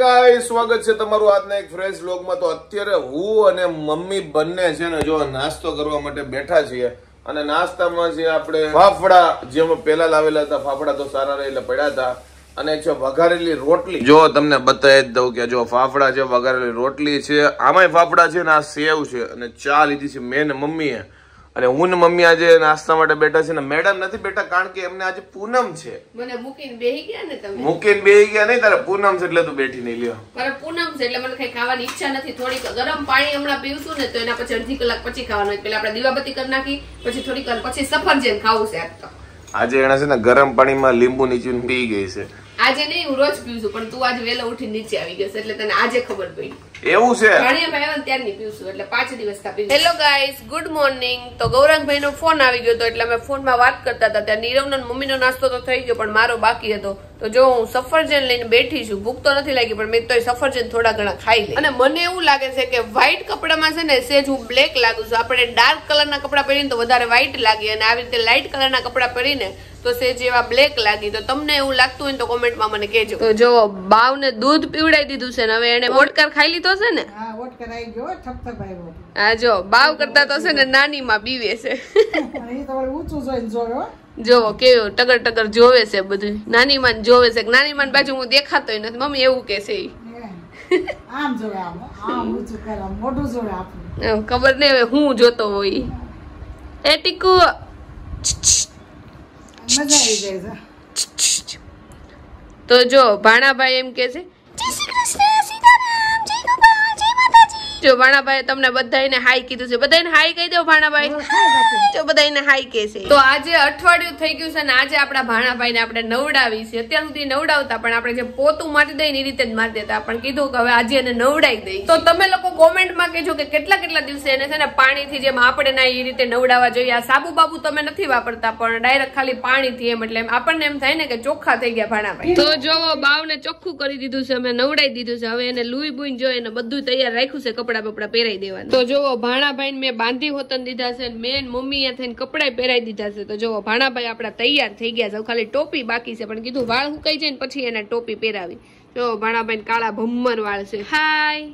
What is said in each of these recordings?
Guys, સ્વાગત છે તમારું આજના એક ફ્રેશ વ્લોગમાં। તો અત્યારે હું અને મમ્મી બંને છે ને જો નાસ્તો કરવા માટે બેઠા છીએ અને નાસ્તામાં છે આપણે ફાફડા, જે અમે પહેલા લાવેલા હતા ફાફડા તો સારા રહે એટલે પડ્યા હતા, અને છે વઘારેલી રોટલી। જો તમને બતાવી જ દઉં કે જો ફાફડા છે, વઘારેલી રોટલી છે, આમાંય ફાફડા છે ને આ સેવ છે, અને ચા લીધી છે મેં ને મમ્મીએ। અને હું ને મમ્મી આજે નાસ્તા માટે બેઠા છે ને મેડમ નથી બેઠા કારણ કે એમને આજે પૂનમ છે। મને મૂકીને બેહી ગયા ને તમે? મૂકીને બેહી ગયા નહીં, તારે પૂનમ છે એટલે તું બેઠી નહીં લ્યો। મારે પૂનમ છે એટલે મને કઈ ખાવાની ઈચ્છા નથી। થોડીક ગરમ પાણી હમણાં પીવશું ને તો એના પછી અડધી કલાક પછી ખાવાનું। પેલા આપણે દીવાબત્તી કરી નાખી, પછી થોડીક વાર પછી સફરજન ખાવું છે આજ તો। આજે એને છે ને ગરમ પાણીમાં લીંબુ નીચું પી ગઈ છે। આજે નહીં, હું રોજ પીવું છું, પણ તું આજે વેલા ઉઠી નીચે આવી ગયો એટલે તને આજે ખબર પડી। એવું છે? ભાણિયા ભાઈ ત્યાર ની પીવું છું એટલે 5 દિવસ કા પીવું। Hello guys, good morning. તો ગૌરાંગભાઈ નો ફોન આવી ગયો તો એટલે અમે ફોન માં વાત કરતા હતા। ત્યાં નીરવનો મમ્મીનો નાસ્તો તો થઈ ગયો પણ મારો બાકી હતો। તો જો હું સફરજન લઈને બેઠી છું, ભૂખ તો નથી લાગી પણ મેં તો સફરજન થોડા ઘણા ખાઈ લે। અને મને એવું લાગે છે કે વ્હાઈટ કપડામાં છે ને સેજ હું બ્લેક લાગુ છું। આપણે ડાર્ક કલરના કપડા પહેરીને તો વધારે વ્હાઈટ લાગી, અને આવી રીતે લાઇટ કલરના કપડા પહેરીને તો સેજ એવા બ્લેક લાગી। તો તમને એવું લાગતું હોય તો કોમેન્ટમાં મને કહેજો। તો જો બાવને દૂધ પીવડાવી દીધું છે ને હવે એને ઓટકાર ખાઈ લીધો છે ને? હા, ઓટકાર આવી ગયો, થપથપ આવ્યો। હા જો બાવ કરતા તો છે ને નાની માં બીવે છે। એ તો ઊંચું જોઈને જોયો, જોવો કેવો ટગર ટગર જોવે છે બધું। નાની માં જોવે છે, નાની માં બાજુ હું દેખાતોય નથી। મમ્મી એવું કે છે આમ જોવે, આમ ઊંચું કરે, મોઢું જોવે આપણું, ખબર નહીં હવે હું જોતો હોય। એ ટીકુ મજા આવી જાય છે। તો જો ભાણાભાઈ એમ કે છે જય શ્રી કૃષ્ણ, સીતારામ, જય ગોપાલ, જય માતાજી। જો ભાણાભાઈ તમને બધાને હાઈ કીધું છે, બધાને હાઈ કહી દો ભાણાભાઈ। જો બધાને હાઈ કે છે। તો આજે અઠવાડિયું થઈ ગયું છે ને આજે આપણા ભાણાભાઈને આપણે નવડાવી છે। અત્યાર સુધી નવડાવતા પણ આપણે જે પોતું મારી દઈએ એ રીતે જ મારી દેતા, પણ કીધું કે હવે આજે એને નવડાવી દઈ। તો તમે લોકો કોમેન્ટમાં કહેજો કે કેટલા કેટલા દિવસે એને છે ને પાણીથી જેમ આપણે ના એ રીતે નવડાવવા જોઈએ। આ સાબુ બાબુ તમે નથી વાપરતા પણ ડાયરેક્ટ ખાલી પાણીથી, એમ એટલે આપણને એમ થાય ને કે ચોખ્ખા થઈ ગયા ભાણાભાઈ। તો જોવો બાવને ચોખ્ખું કરી દીધું છે, અમે નવડાવી દીધું છે। હવે એને લુઈ બુઈ જોઈ એને બધું તૈયાર રાખ્યું છે, કપડા બપડા પહેરાઈ દેવાના। તો જોવો ભાણાભાઈ મેં બાંધી હોતન દીધા છે, મેન મમ્મી થઈને કપડા પહેરાઈ દીધા છે। તો જોવો ભાણાભાઈ આપડા તૈયાર થઈ ગયા છે, ખાલી ટોપી બાકી છે, પણ કીધું વાળ સુકાઈ જાય ને પછી એને ટોપી પહેરાવી। જો ભાણાભાઈ કાળા ભમ્મર વાળ છે। હાય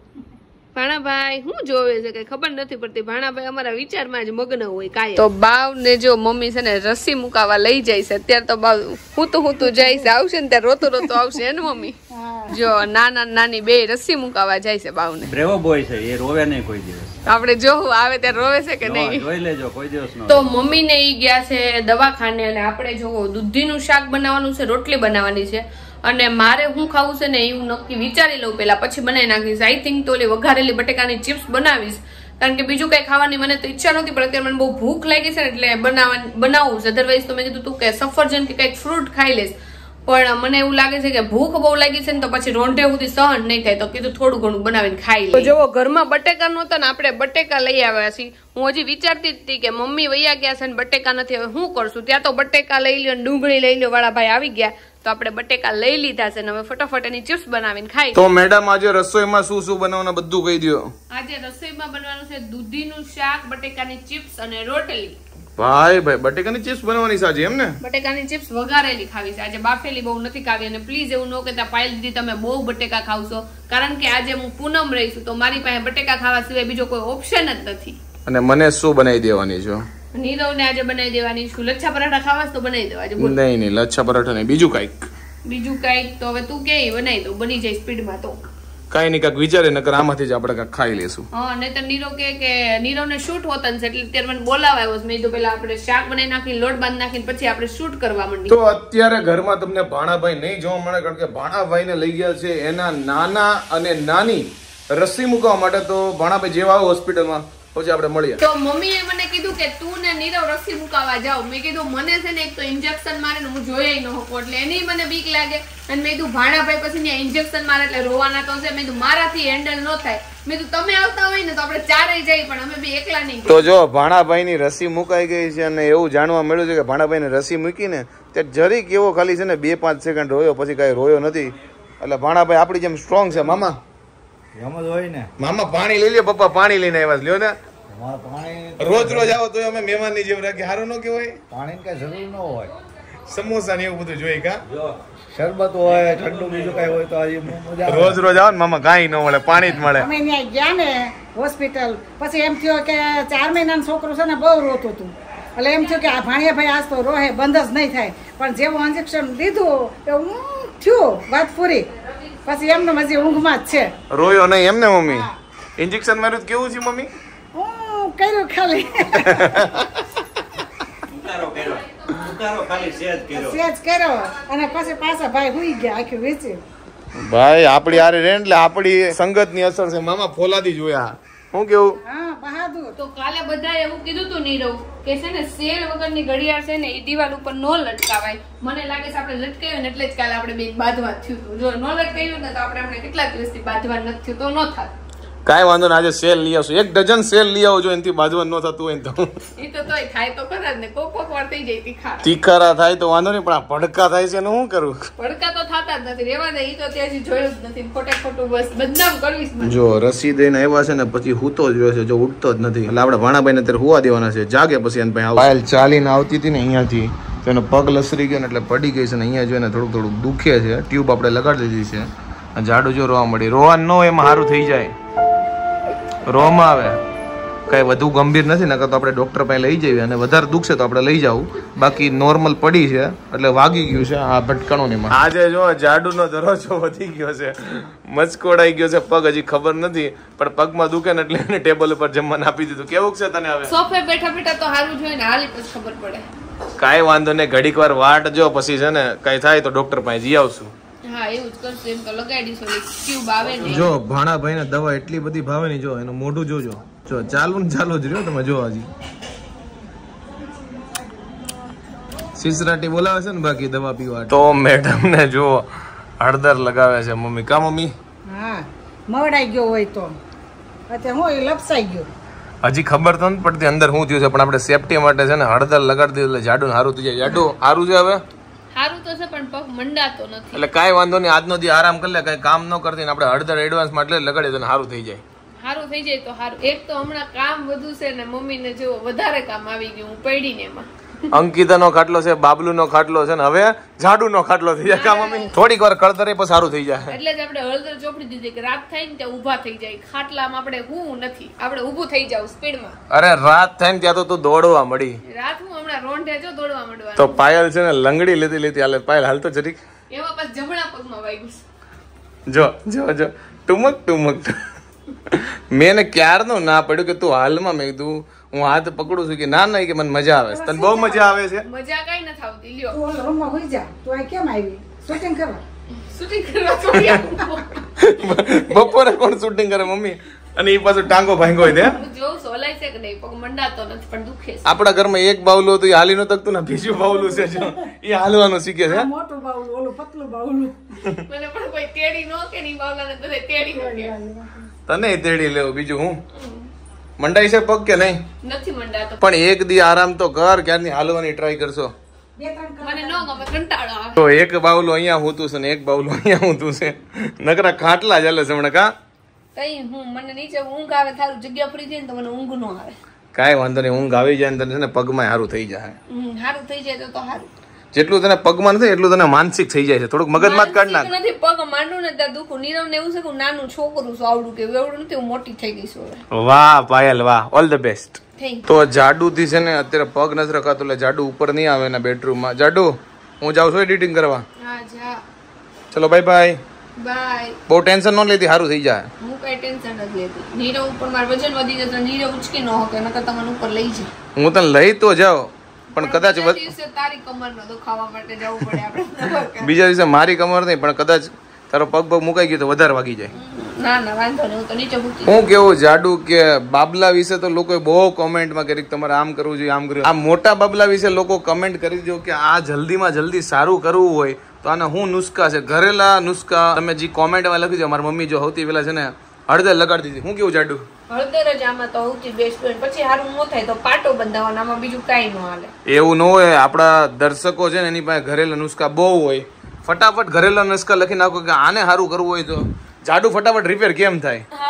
ભાણાભાઈ શું જોવે છે કઈ ખબર નથી પડતી। ભાણાભાઈ અમારા વિચારમાં જ મગ્ન હોય કાંઈ। તો બાવ ને જો મમ્મી છે ને રસી મુકાવા લઈ જાય છે। અત્યારે તો બાવ હું જાય છે, આવશે ને ત્યારે રોતો રોતો આવશે ને મમ્મી। જો નાના નાની બે રસી મુકાવા જાય છે બાવ ને। બ્રેવો બોય છે, એ રોવે નહીં કોઈ દિવસ। આપણે જોવું આવે ત્યારે રોવે છે કે નહીં જોઈ લેજો, કોઈ દિવસ ન। તો મમ્મી ને ઈ ગયા છે દવાખાને, અને આપણે જોવો દૂધીનું શાક બનાવવાનું છે, રોટલી બનાવવાની છે, અને મારે હું ખાવું છે ને એવું નક્કી વિચારી લઉં પેલા, પછી બનાવી નાખીશ। આઈ થિંક તો ઓલી વઘારેલી બટેકાની ચિપ્સ બનાવીશ, કારણ કે બીજું કઈ ખાવાની મને તો ઈચ્છા નહોતી, પણ અત્યારે મને બહુ ભૂખ લાગી છે ને એટલે બનાવું છે। અધરવાઇઝ તો મેં કીધું તું કે સફરજન કે કઈક ફ્રૂટ ખાઈ લેશ, પણ મને એવું લાગે છે કે ભૂખ બહુ લાગી છે ને તો પછી રોંઢે સુધી સહન નહીં થાય, તો કીધું થોડું ઘણું બનાવીને ખાઈ લે। તો જો ઘરમાં બટેકા નહોતા ને આપણે બટેકા લઈ આવ્યા છીએ। હું હજી વિચારતી હતી કે મમ્મી વૈયા ગયા છે ને બટેકા નથી, હવે શું કરશું? ત્યાં તો બટેકા લઈ લ્યો, ડુંગળી લઈ લ્યો વાળા ભાઈ આવી ગયા, તો આપણે બટેકા લઈ લીધા છે ને હવે ફટાફટ એની ચિપ્સ બનાવીને ખાઈ। તો મેડમ આજે રસોઈમાં શું શું બનાવવાનું બધું કહી દો। આજે રસોઈમાં બનવાનું છે દૂધીનું શાક, બટેકાની ચિપ્સ અને રોટલી। ભાઈ બટેકાની ચિપ્સ બનાવવાની સાજી એમ ને? બટેકાની ચિપ્સ વઘારેલી ખાવી છે, આજે બાફેલી બહુ નથી ખાવી। અને પ્લીઝ એવું ન કહેતા પાયલ દીદી તમે બહુ બટેકા ખાવશો, કારણ કે આજે હું પૂનમ રહીશું તો મારી પાસે બટેકા ખાવા સિવાય બીજો કોઈ ઓપ્શન જ નથી। અને મને શું બનાવી દેવાની છો? નીરવ ને આજે બનાવી દેવાની છું લચ્છા પરાઠા ખાવા તો બનાવી દેવા। નહીં લચ્છા પરાઠા નહીં, બીજું કઈક તો હવે તું કે બનાવી દો, બની જાય સ્પીડમાં। તો કઈ નહીં, કાંઈક વિચારે નકર આમાંથી જ આપણે કાંઈક ખાઈ લેશું। હા, નહીં તો નીરવ કે નીરવને શૂટ હોતન છે એટલે અત્યારે મને બોલાવા આવ્યો છે। મેં તો પેલા આપણે શાક બનાવી નાખીને લોટ બાંધી નાખીને પછી આપણે શૂટ કરવા માંડી। તો અત્યારે ઘરમાં તમને ભાણાભાઈ નહીં જોવા મળે, કારણ કે ભાણાભાઈને લઈ ગયા છે એના નાના અને નાની રસી મૂકવા માટે। તો ભાણાભાઈ જેવા આવો હોસ્પિટલમાં પછી આપણે મળીએ। તો મમ્મીએ મને કીધું કે તું ને નીરવ રસી મુકાવા જાવ। મેં કીધું મને છે ને એક તો ઇન્જેક્શન મારે ને હું જોઈ ન હોકો એટલે એની મને બીક લાગે, અને મેં કીધું ભાણાભાઈ પછી ત્યાં ઇન્જેક્શન મારે એટલે રોવાના તો છે। મેં કીધું મારાથી હેન્ડલ ન થાય, મેં કીધું તમે આવતા હોય ને તો આપણે ચારેય જઈએ, પણ અમે બી એકલા નહીં। તો જો ભાણાભાઈની રસી મુકાઈ ગઈ છે, અને એવું જાણવા મળ્યું છે કે ભાણાભાઈને રસી મૂકીને તે જરીક એવો ખાલી છે ને 2-5 સેકન્ડ રોયો, પછી કઈ રોયો નથી। એટલે ભાણાભાઈ આપણી જેમ સ્ટ્રોંગ છે। મામા એમ જ હોય ને? મામા પાણી લઈ લ્યો, પપ્પા પાણી લઈને આવ્યા લ્યો ને। રોજ રોજ આવો તો અમે મહેમાન ની જેમ રાખી, સારું ન કહેવાય? પાણી કઈ જરૂર ન હોય, સમોસા ને એવું બધું જોઈ કા? શરબત હોય ઠંડુ બીજું કઈ હોય તો આજે મજા આવે. રોજ રોજ આવો ને મામા કાંઈ ન મળે, પાણી જ મળે. અમે ત્યાં ગયા ને હોસ્પિટલ, પછી એમ થયું કે 4 મહિનાનું છોકરું છે ને બહુ રોતું હતું. એટલે એમ થયું કે આ ભાણિયાભાઈ આજ તો રોહે, બંધ જ નહીં થાય. પણ જેવું ઇન્જેક્શન લીધું એવું થયું, વાત પૂરી. પછી એમને હજી ઊંઘમાં જ છે. રોયો નહીં એમ ને મમ્મી? ઇન્જેક્શન માર્યું તો કેવું છે મમ્મી? હું કર્યું ખાલી સેજ કર્યો અને પછી પાછા ભાઈ હુઈ ગયા આખી વેચી. ભાઈ આપડી આરે રે એટલે આપડી સંગત ની અસર છે. મામા ફોલાદી જોયા. શું કેવું? હા બહાદુર. તો કાલે બધાએ એવું કીધું તું નીરવ કે છે ને સેલ વગરની ઘડિયાળ છે ને એ દિવાલ ઉપર નો લટકાવાય. મને લાગે છે આપણે લટકાવ્યું ને એટલે જ કાલે આપણે બે બાંધવા થયું હતું. જો નો લટકાવ્યું ને તો આપણે કેટલા દિવસથી બાંધવા નથી થયું તો ન થાત. કાંઈ વાંધો ને, આજે સેલ લઈ આવશું. 1 ડઝન સેલ લઈ આવજો, એનાથી બાજવાનું ન થતું હોય તો. એ તો તોય થાય તો ખરા જ ને, કોક વાર થઈ જાય તીખા. તીખારા થાય તો વાંધો નહીં, પણ આ ભડકા થાય છે ને શું કરું? ભડકા તો થતા જ નથી, રેવા દે. ઈ તો ત્યાંથી જોયું જ નથી, ખોટે ખોટું બસ બદનામ કરવીશ મને. જો રસી દઈને આવ્યા છે ને પછી હૂતો જ રહ્યો છે, જો ઉઠતો જ નથી. એટલે આપણે ભાણાભાઈ ને અત્યારે હુવા દેવાના છે. જાગે પછી એને ભાઈ પાયલ ચાલીને આવતી હતી ને અહીંયાથી, તો એનો પગ લસરી ગયો ને એટલે પડી ગઈ છે ને અહીંયા જોઈને થોડુંક થોડુંક દુખે છે. ટ્યુબ આપણે લગાડી દીધી છે. જાડુ જો રોવા મળી. રોવા ન એમાં સારું થઈ જાય, રોમાં આવે. કઈ વધુ ગંભીર નથી, નકર તો આપણે ડોક્ટર પાસે લઈ જઈએ, અને વધારે દુખશે તો આપણે લઈ જાવું. બાકી નોર્મલ પડી છે એટલે વાગી ગયું છે આ ભટકાણું ની. આજે જો જાડુ નો દરજ્જો વધી ગયો છે, મચકોડાઈ ગયો છે પગ. હજી ખબર નથી, પણ પગમાં દુખે ને એટલે એને ટેબલ ઉપર જમવાનું આપી દીધું. કેવું છે તને હવે? સોફે બેઠા બેઠા તો સારું જોઈએ ને, હાલી પછી ખબર પડે. કાંઈ વાંધો નહીં, ઘડીક વાર વાટ જો, પછી છે ને કઈ થાય તો ડોક્ટર પાસે જઈ આવશું. હા એવું જ કરશું. એમ તો લગાડીશું, ટ્યુબ આવે ને. જો ભાણાભાઈ ને દવા એટલી બધી ભાવે ને, જો એનું મોઢું જોજો. જો ચાલુ ને ચાલુ જ રહ્યો. તમે જો હજી સિસરાટી બોલાવે છે ને બાકી દવા પીવા. તો મેડમ ને જો હળદર લગાવે છે મમ્મી. કા મમ્મી? હા મવડાઈ ગયો હોય તો અત્યારે હું એ લપસાઈ ગયો. હજી ખબર તો નથી પડતી અંદર શું થયું છે, પણ આપણે સેફટી માટે છે ને હળદર લગાડી દીધું એટલે જાડુ સારું થઈ જાય. જાડુ સારું છે હવે? સારું તો છે પણ પગ મંડાતો નથી. એટલે કાંઈ વાંધો નહીં, આજનો દી આરામ કરી લે. કઈ કામ ન કરતી ને આપણે હળદર એડવાન્સ માં એટલે લગાડી દે, સારું થઈ જાય. સારું થઈ જાય તો સારું. એક તો હમણાં કામ વધુ છે ને મમ્મી ને જો વધારે કામ આવી ગયું, હું પડી ને એમાં. અંકિતા નો ખાટલો છે, બાબલુ નો ખાટલો છે ને હવે જાડુ નો ખાટલો થઈ જાય. કા મમ્મી? થોડીક વાર કળતરે પછી સારું થઈ જાય. એટલે જ આપણે હળદર ચોપડી દીધી કે રાત થાય ને ત્યાં ઊભા થઈ જાય. ખાટલામાં આપણે હું નથી, આપણે ઊભું થઈ જાવ સ્પીડમાં. અરે રાત થાય ને ત્યાં તો તું દોડવા મળી. રાત હું હમણાં રોંઢે જો દોડવા માંડવા. તો પાયલ છે ને લંગડી લેતી લેતી હાલે. પાયલ હાલ તો જરીક. એમાં પછી જમણા પગમાં વાગ્યું. જો જો જો ટુમક ટુમક. મેં ક્યારનો ના પડ્યું કે તું હાલમાં. મેં કીધું હું હાથ પકડું છું કે ના ના, કે મને મજા આવે છે. તને બહુ મજા આવે છે? મજા કઈ નથી આવતી. લ્યો તું ઓલા રૂમમાં હોઈ જા. તું આ કેમ આવી? શૂટિંગ કરવા? શૂટિંગ કરવા છોડી આવું. બપોરે કોણ શૂટિંગ કરે મમ્મી? અને એ પાછું ટાંગો ભાંગો હોય ત્યાં. હું જોઉં સોલાય છે કે નહીં, પગ મંડાતો નથી પણ દુખે છે. આપણા ઘરમાં એક બાવલું હતું, એ હાલી નો તકતું ને બીજું બાવલું છે જો એ હાલવાનું શીખે છે. મોટું બાવલું, ઓલું પતલું બાવલું. મને પણ કોઈ તેડી નો કે નહીં, બાવલાને બધે તેડી મૂકે. તને તેડી લેવું, બીજું હું. મંડાઈ છે પગ કે નહીં? નથી મંડાતો. પણ એક દી આરામ તો કર. ક્યારની હાલવાની ટ્રાય કરશો? મને ન ગમે, કંટાળો આવે. તો એક બાવલું અહીંયા હોતું છે ને એક બાવલું અહીંયા હોતું છે. નકરા ખાટલા ચાલે છે હમણાં. કા કઈ હું મને નીચે ઊંઘ આવે, થારું જગ્યા ફરી જાય ને તો મને ઊંઘ નો આવે. કાંઈ વાંધો નહીં, ઊંઘ આવી જાય ને તને છે ને પગમાં સારું થઈ જાય. સારું થઈ જાય તો સારું. જેટલું તને પગમાં નથી એટલું તને માનસિક થઈ જાય છે. થોડુંક મગજમાં જ કાઢ નાખ. નથી પગ માંડું ને ત્યાં દુખું. નીરવ ને એવું છે કે નાનું છોકરું છું, આવડું કે એવડું નથી, હું મોટી થઈ ગઈ છું હવે. વાહ પાયલ વાહ, ઓલ ધ બેસ્ટ. તો જાડુ થી છે ને અત્યારે પગ નથી રખાતો એટલે જાડુ ઉપર નહીં આવે એના બેડરૂમમાં. જાડુ હું જાઉં છું એડિટિંગ કરવા. હા જા. ચલો બાય બાય. બાય. બહુ ટેન્શન ન લેતી, સારું થઈ જાય. હું કઈ ટેન્શન નથી લેતી. નીરવ ઉપર મારું વજન વધી જશે, નીરવ ઉચકી ન હોકે, નકર તમને ઉપર લઈ જાય. હું તને લઈ તો જાઉં પણ કદાચ તારી કમરનો દુખાવા માટે જવું પડે આપણે. બીજા દિવસે મારી કમર નહીં પણ કદાચ તારો પગ પગ મુકાઈ ગયો તો વધારે વાગી જાય. ના ના વાંધો નહીં, હું તો નીચે મૂકી. હું કેવું જાડુ કે બાબલા વિશે તો લોકોએ બહુ કોમેન્ટમાં કરી તમારે આમ કરવું જોઈએ, આમ કરવું. આ મોટા બાબલા વિશે લોકો કમેન્ટ કરી દો કે આ જલ્દીમાં જલ્દી સારું કરવું હોય તો આના શું નુસ્ખા છે, ઘરેલા નુસ્ખા. તમે જે કોમેન્ટમાં લખી દો. મારી મમ્મી જો સૌથી પહેલા છે ને હળદર લગાડી દીધી. હું કેવું જાડુ? હળદર જ આમાં તો સૌથી બેસ્ટ હોય. પછી સારું ન થાય તો પાટો બંધાવવાનો, આમાં બીજું કાંઈ ન હાલે. એવું ન હોય. આપણા દર્શકો છે ને એની પાસે ઘરેલા નુસ્ખા બહુ હોય. ફટાફટ ઘરેલા નુસ્ખા લખી નાખો કે આને સારું કરવું હોય તો જાડુ ફટાફટ રિપેર કેમ થાય. હા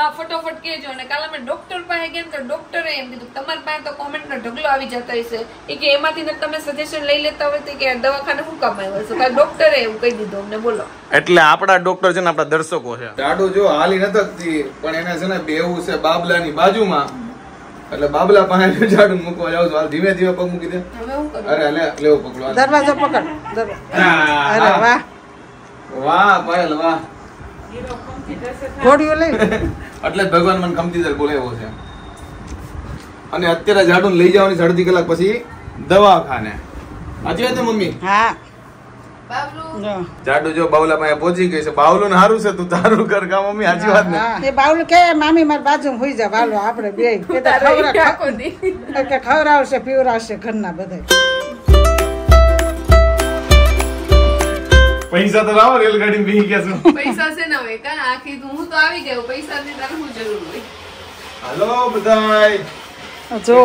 હા ફટોફટ કહેજો. અને કાલે અમે ડોક્ટર પાસે ગયા તો ડોક્ટરે એમ કીધું તમારી પાસે તો કોમેન્ટનો ઢગલો આવી જતો હશે કે એમાંથી તમે સજેશન લઈ લેતા હોય કે દવાખાને શું કામ આવ્યો છે. કાલે ડોક્ટરે એવું કહી દીધું અમને. બોલો. એટલે આપડા ડોક્ટર છે ને આપડા દર્શકો છે. જાડુ જો હાલી નથી પણ એને છે ને બેવું છે બાબલાની બાજુમાં, એટલે બાબલા પાસે જાડુ મૂકવા જાવ છું. ધીમે ધીમે પગ મૂકી દે. અરે લે લેવો પકડો, દરવાજો પકડ. અરે વાહ વાહ પાયલ વાહ. ઘોડીઓ લઈ એટલે જ ભગવાન મને કમતીદાર બોલાવ્યો છે. અને અત્યારે જાડુ લઈ જવાની 3.5 કલાક પછી દવાખાને. સાચી વાત ને મમ્મી? હા. જાડુ જો બાવલા પાસે પહોંચી ગઈ છે. બાવલું હારું છે, તું તારું કર કા મમ્મી. સાચી વાત ને? એ બાવલું કે મામી મારી બાજુમાં હોઈ જા. બાવલો આપણે બે ખવડાવશે પીવડાવશે ઘરના બધા. પૈસા તો લાવો, રેલગાડી બેહી ગયા છો. પૈસા છે ને હવે કા આખી હું તો આવી ગયો. પૈસા ની તારે શું જરૂર હોય? હાલો બધાય જો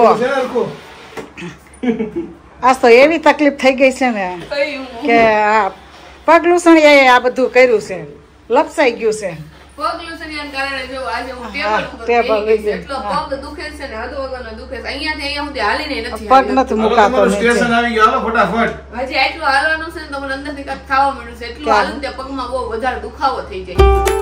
આજ તો એવી તકલીફ થઈ ગઈ છે ને કે આ પગલું સણી આ બધું કર્યું છે, લપસાઈ ગયું છે. પગ લૂસણિયાના કારણે જો આજે હું ટેબલ લઈ ગઈ. એટલો પગ દુખે છે ને હદ વગરનો દુખે છે. અહીંયાથી અહીંયા સુધી હાલીને નથી. પગ નથી મુકાતો. સ્ટેશન આવી ગયો. હાલો ફટાફટ. હજી આટલું હાલવાનું છે ને તો મને અંદરથી કાંઈક ખાવા મળ્યું છે. એટલું હાલું ત્યાં પગમાં બહુ વધારે દુખાવો થઈ જાય.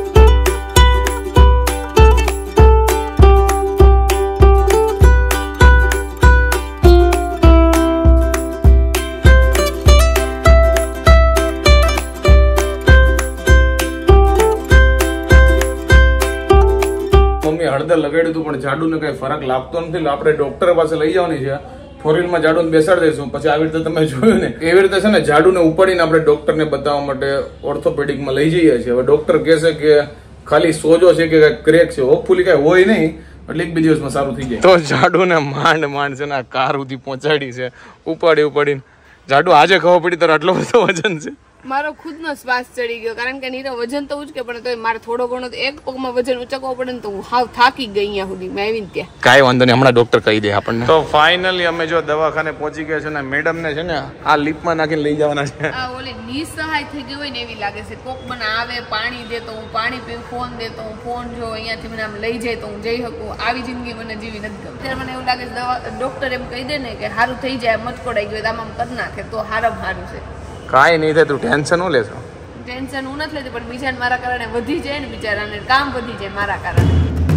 હળદર લગાડ્યું હતું પણ જાડુને કઈ ફરક લાગતો નથી. આપણે ડોક્ટર પાસે લઈ જવાની છે. 4-wheelમાં જાડુને બેસાડી દઈશું. પછી આવી રીતે તમે જોયું ને એવી રીતે છે ને જાડુને ઉપાડીને આપણે ડોક્ટરને બતાવવા માટે ઓર્થોપેડિકમાં લઈ જઈએ છીએ. હવે ડોક્ટર કહેશે કે ખાલી સોજો છે કે ક્રેક છે, હોપફુલી કઈ હોય નહીં, એટલે 1-2 દિવસમાં સારું થઈ જાય. તો જાડુને માંડ છે ને કાર સુધી પહોંચાડી છે, ઉપાડીને. જાડુ આજે ખબર પડી તારો આટલો બધો વજન છે. મારો ખુદનો શ્વાસ ચડી ગયો, કારણ કે નીરો વજન તો ઉચકે પણ તો મારે થોડો ઘણો એક પગમાં વજન ઉચકવો પડે ને તો હું હાવ થાકી ગઈ. અહીંયા સુધી મેં આવીને ત્યાં કાંઈ વાંધો નહીં, હમણાં ડોક્ટર કહી દે આપણને. તો ફાઇનલી અમે જો દવાખાને પહોંચી ગયા છે ને મેડમ ને છે ને આ લીપમાં નાખીને લઈ જવાના છે. આ ઓલી નિસહાય થઈ ગઈ હોય ને એવી લાગે છે. કોક મને આવે પાણી દે તો હું પાણી પીવું, ફોન દે તો હું ફોન જો, અહીંયાથી મને આમ લઈ જાય તો હું જઈ શકું. આવી જિંદગી મને જીવી નથી ગમતી. ત્યારે મને એવું લાગે છે ડોક્ટર એમ કહી દે ને કે સારું થઈ જાય, મચકોડાઈ ગયો આમ કરી નાખે તો સારું છે. કાંઈ નહીં થાય, તું ટેન્શન ન લેશો. ટેન્શન હું નથી લેતી પણ બીજાને મારા કારણે વધી જાય ને, બિચારાને કામ વધી જાય મારા કારણે.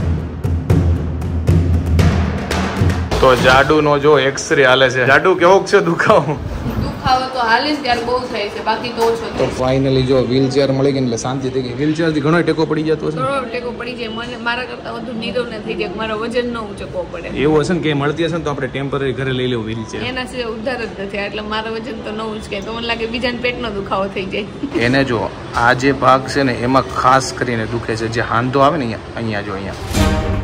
તો જાડુ નો જો એક્સરે હાલે છે. જાડુ કેવો છે દુખાવો? દુખાવો તો હાલીશ ત્યારે બહુ થાય છે, બાકી તો ઓછો. તો ફાઇનલી જો વ્હીલચેર મળી ગઈ એટલે શાંતિ થઈ ગઈ. વ્હીલચેર થી ઘણો ટેકો પડી જતો છે. થોડો ટેકો પડી જાય. મને મારા કરતા વધુ નીરવને થઈ જાય, મારો વજન ન ઊંચકવો પડે. એવું હશે ને કે મળતી હશે ને તો આપણે ટેમ્પરરી ઘરે લઈ લેવું વ્હીલચેર. એના સિવાય ઉધાર જ નથી, એટલે મારો વજન તો ન ઊંચકે તો મને લાગે બીજાને પેટનો દુખાવો થઈ જાય. એને જો આ જે ભાગ છે ને એમાં ખાસ કરીને દુખે છે, જે હાંધો આવે ને અહીંયા જો અહીંયા.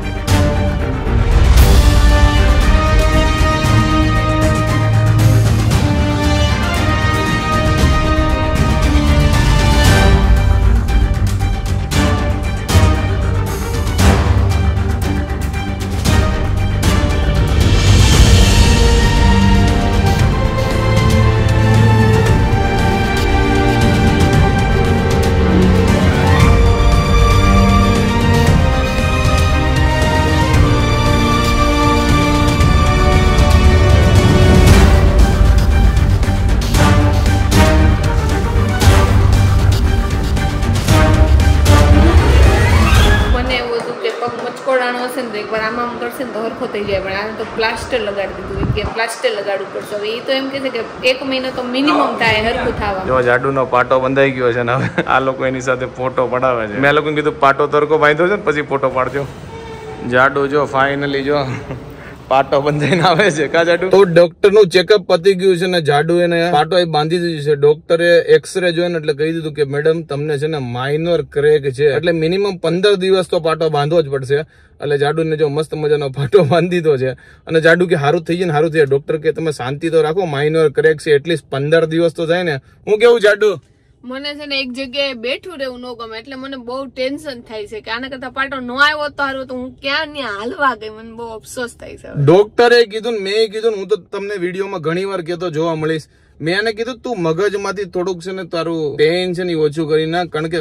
પ્લાસ્ટર લગાડી દીધું કે પ્લાસ્ટર લગાડવું પડશે. હવે એ તો એમ કે છે કે 1 મહિનો તો મિનિમમ થાય હરખું થવા. જો જાડુનો પાટો બંધાઈ ગયો છે ને હવે આ લોકો એની સાથે ફોટો પડાવે છે. મેં લોકોને કીધું પાટો તરકો બાંધ્યો છે ને પછી ફોટો પાડજો. જાડુ જો ફાઇનલી જો પાટો બંધાઈને આવે છે. કા જાડુ? તો ડોક્ટર નું ચેકઅપ પતી ગયું છે ને જાડુ એને પાટો બાંધી દીધું છે. ડોક્ટરે એક્સરે જોઈને એટલે કહી દીધું કે મેડમ તમને છે ને માઇનોર ક્રેક છે, એટલે મિનિમમ 15 દિવસ તો પાટો બાંધવો જ પડશે. એટલે જાડુ ને જો મસ્ત મજાનો પાટો બાંધી દીધો છે. અને જાડુ કે સારું થઈ જાય ને સારું થઈ જાય. ડોક્ટર કે તમે શાંતિ તો રાખો, માઇનોર ક્રેક છે, એટલીસ્ટ 15 દિવસ તો જાય ને. હું કેવું જાડુ? મને છે ને એક જગ્યાએ બેઠું રહેવું ન ગમે, એટલે મને બહુ ટેન્શન થાય છે કે આના કરતા પાટો ન આવ્યો તો સારું, તો હું ક્યાં ત્યાં હાલવા ગઈ. મને બહુ અફસોસ થાય છે. ડોક્ટરે કીધું ને મેં કીધું, હું તો તમને વિડીયોમાં ઘણી વાર કહેતો જોવા મળીશ. મેં એને કીધું તું મગજમાંથી થોડુંક છે ને તારું પેઇન છે ને ઓછું કરી નાખ, કારણ કે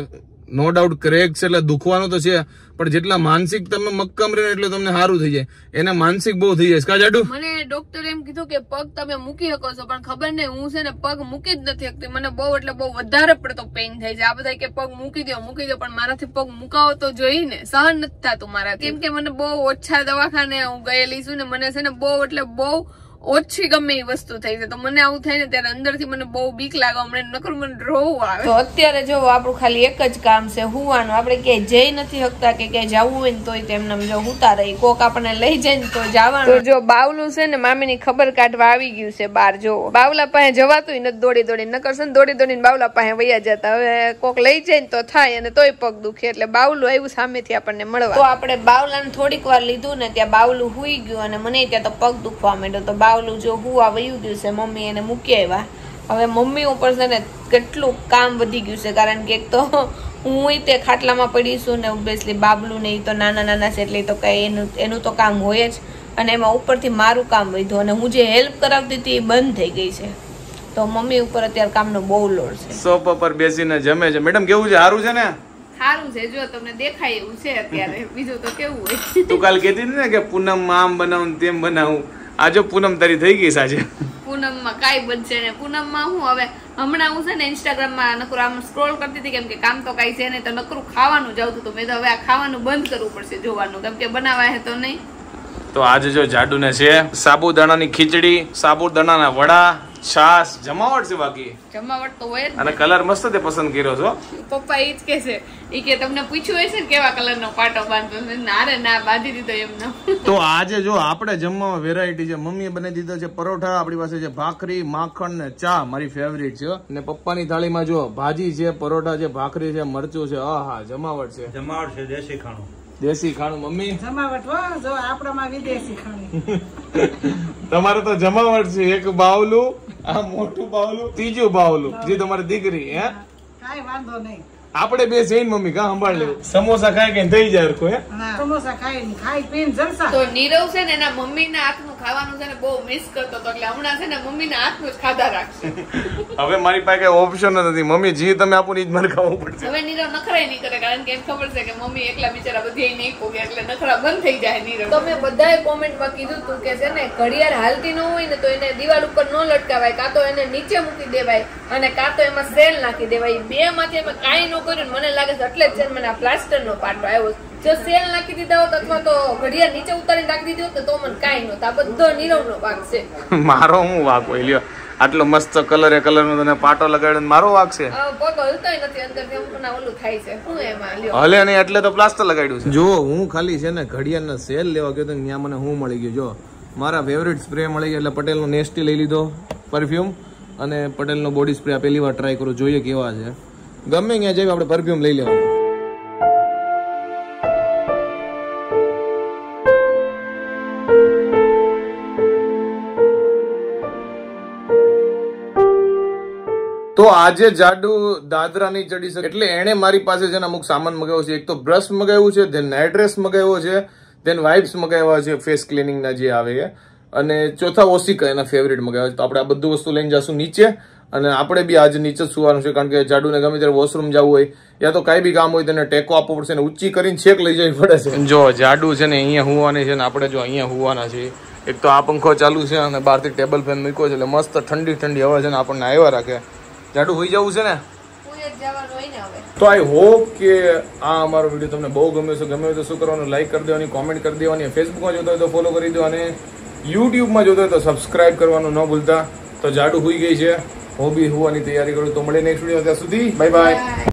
નો ડાઉટ ક્રેક છે એટલે દુખવાનું તો છે, પણ જેટલા માનસિક તમે મક્કમ રહે એટલે તમને સારું થઈ જાય. એને માનસિક બહુ થઈ જાય. કા જાડુ? મને ડોક્ટર એમ કીધું કે પગ તમે મૂકી શકો છો, પણ ખબર નહીં, હું છે ને પગ મૂકી જ નથી શકતી. મને બહુ એટલે બહુ વધારે પડતો પેઇન થાય છે. આ બધા કે પગ મૂકી દો, પણ મારાથી પગ મુકાવો તો જોઈએ ને, સહન નથી થતું મારા. કેમ કે મને બહુ ઓછા દવાખાને હું ગયેલી છું ને, મને છે ને બહુ એટલે બહુ ઓછી ગમે એ વસ્તુ થઈ છે. તો મને આવું થાય ને ત્યારે અંદરથી મને બહુ બીક લાગે, હમણાં નકરું મને રોવું આવે. તો અત્યારે જો આપણું ખાલી એક જ કામ છે, હુવાનું. આપણે ક્યાંય જઈ નથી શકતા કે ક્યાંય જવું હોય ને તોય તેમને જો હુતા રહી, કોક આપણને લઈ જાય ને તો જવાનું. તો જો બાવલું છે ને મામીની ખબર કાઢવા આવી ગયું છે બહાર. જો બાવલા પાસે જવાતું નથી, દોડી દોડીને નકર છે ને દોડી દોડીને બાવલા પાસે વૈયા જતા. હવે કોક લઈ જાય ને તો થાય, અને તોય પગ દુખે. એટલે બાવલું આવ્યું સામેથી આપણને મળવા. તો આપણે બાવલાને થોડીક વાર લીધું ને ત્યાં બાવલું હુઈ ગયું, અને મને ત્યાં તો પગ દુખવા માંડ્યો. તો બાવલું જો હુવા વયું ગયું છે, મમ્મી એને મૂકી આવ્યા. હવે મમ્મી ઉપર છે ને કેટલું કામ વધી ગયું છે, કારણ કે એક તો હું તે ખાટલામાં પડીશું ને ઓબ્વિયસલી બાબલું ને એ તો નાના નાના છે એટલે તો કઈ એનું તો કામ હોય જ, અને એમાં ઉપરથી મારું કામ વધ્યું, અને હું જે હેલ્પ કરાવતી હતી એ બંધ થઈ ગઈ છે. તો મમ્મી ઉપર અત્યારે કામનો બહુ લોડ છે. સોફા પર બેસીને જમે છે. મેડમ કેવું છે? સારું છે ને? સારું છે. જો તમને દેખાય એવું છે અત્યારે, બીજું તો કેવું હોય. તું કાલ કહેતી હતી ને કે પૂનમ આમ બનાવું તેમ બનાવું. આજે પૂનમ તારી થઈ ગઈ સાજે. પૂનમમાં કાંઈ બનશે ને. પૂનમમાં હું હવે હમણાં હું છે ને ઇન્સ્ટાગ્રામમાં નકરું આમ સ્ક્રોલ કરતી હતી, કેમ કે કામ તો કાંઈ છે નહીં, તો નકરું ખાવાનું જ આવતું હતું. મેં તો હવે આ ખાવાનું બંધ કરવું પડશે જોવાનું, કેમ કે બનાવાય તો નહીં. તો આજે જો જાડુને છે સાબુદાણાની ખીચડી, સાબુદાણાના વડા, છાસ, જમાવટ છે. બાકી જમાવટ તો હોય જ. અને કલર મસ્ત તે પસંદ કર્યો છો. પપ્પા ઈ જ કે છે, ઈ કે તમને પૂછ્યું હોય છે ને કેવા કલરનો પાટો બાંધવો છે. નારે ના, બાંધી દીધો એમનો. તો આજે જો આપણે જમવામાં વેરાયટી છે. મમ્મીએ બનાવી દીધો છે પરોઠા, આપણી પાસે છે ભાખરી, માખણ ને ચા, મારી ફેવરિટ છે. અને પપ્પાની થાળીમાં જો ભાજી છે, પરોઠા છે, ભાખરી છે, મરચું છે. આહા, જમાવટ છે. જમાવટ છે, દેશી ખાણું. દેશી ખાણું મમ્મી. જમાવટ હો, જો આપણામાં વિદેશી ખાણું. તમારે તો જમાવટ છે. એક બાવલું, આ મોટું બાવલું, ત્રીજું બાવલું જે તમારી દીકરી. હે, કાઈ વાંધો નહીં. આપણે બે જઈને મમ્મી કા સંભાળ લેવું. સમોસા ખાઈ કે થઈ જાય કોઈ. સમોસા ખાઈ પીને જલસા. તો નીરવ છે ને એના મમ્મીના હાથનું ખાવાનું છે ને બહુ મિસ કરતો હતો, એટલે હમણાં છે ને મમ્મીના હાથનું જ ખાધા રાખશે. હવે મારી પાસે કઈ ઓપ્શન નથી. મમ્મી જી તમે આપો ને જ મને ખાવું પડશે. હવે નીરવ નખરાય નહીં કરે, કારણ કે એમ ખબર છે કે મમ્મી એકલા બિચારા બધી નહીં પોગે, એટલે નખરા બંધ થઈ જાય નીરવ. તમે બધાએ કોમેન્ટમાં કીધું તું કે છે ને ઘડિયાળ હાલતી ન હોય ને તો એને દિવાલ ઉપર ન લટકાવાય, કાં તો એને નીચે મૂકી દેવાય, અને કાં તો એમાં સેલ નાખી દેવાય. બે માંથી અમે કાંઈ ન કર્યું. મને લાગે છે એટલે જ મને આ પ્લાસ્ટર નો પાટો આવ્યો. જો સેલ નાખી દીધા હોત અથવા તો ઘડિયાળ નીચે ઉતારી નાખી દીધી હોત તો મને કાંઈ નહોતું. આ બધો નીરવ નો ભાગ છે. મારો હું વાક હોય લ્યો? આટલો મસ્ત કલર એ કલર નો તને પાટો લગાડ્યો મારો વાક છે? પગ હલતોય નથી અંદર, એમ ઓલું થાય છે. શું એમાં લ્યો હલે નહીં એટલે તો પ્લાસ્ટર લગાડ્યું છે. જો હું ખાલી છે ને ઘડિયાળના સેલ લેવા ગયો તો ત્યાં મને હું મળી ગયું. જો મારા ફેવરિટ સ્પ્રે મળી ગયો, એટલે પટેલનો નેસ્ટી લઈ લીધો પરફ્યુમ, અને પટેલનો બોડી સ્પ્રે પહેલી વાર ટ્રાય કરું, જોઈએ કેવા છે. ગમે ત્યાં જઈએ આપણે પરફ્યુમ લઈ લેવાનું. તો આજે જાડુ દાદરા નહીં ચડી શકે, એટલે એને મારી પાસે છે ને અમુક સામાન મગાવ્યો છે. એક તો બ્રશ મગાવ્યું છે, ધેન નાઇટ ડ્રેસ મગાવ્યો છે, ધેન વાઇપ્સ મગાવ્યા છે ફેસ ક્લિનિંગના જે આવે છે, અને ચોથા ઓસિકા એના ફેવરિટ મગાવ્યા છે. તો આપણે આ બધું વસ્તુ લઈને જશું નીચે, અને આપણે બી આજે નીચે સુવાનું છે, કારણ કે જાડુને ગમે ત્યારે વોશરૂમ જવું હોય યા તો કઈ બી કામ હોય તેને ટેકો આપવો પડશે, ને ઊંચી કરીને છેક લઈ જવી પડે છે. જો જાડુ છે ને અહીંયા હુવાની છે, ને આપણે જો અહીંયા હુવાના છે. એક તો આ પંખો ચાલુ છે, અને બહારથી ટેબલ ફેન મૂક્યો છે, એટલે મસ્ત ઠંડી ઠંડી હવા છે ને આપણને આવ્યા રાખે. જાડુ હોઈ જવું છે ને? તો આઈ હોપ કે આ અમારો વિડીયો તમને બહુ ગમ્યો છે. ગમ્યો તો શું કરવાનું, લાઈક કરી દેવાની, કોમેન્ટ કરી દેવાની, ફેસબુકમાં જોતા હોય તો ફોલો કરી દો, અને યુટ્યુબમાં જોતા હોય તો સબસ્ક્રાઇબ કરવાનું ન ભૂલતા. તો જાડુ હોઈ ગઈ છે, હું બી હોવાની તૈયારી કરું. તો મળે નેક્સ્ટ વિડીયો. ત્યાં સુધી બાય બાય.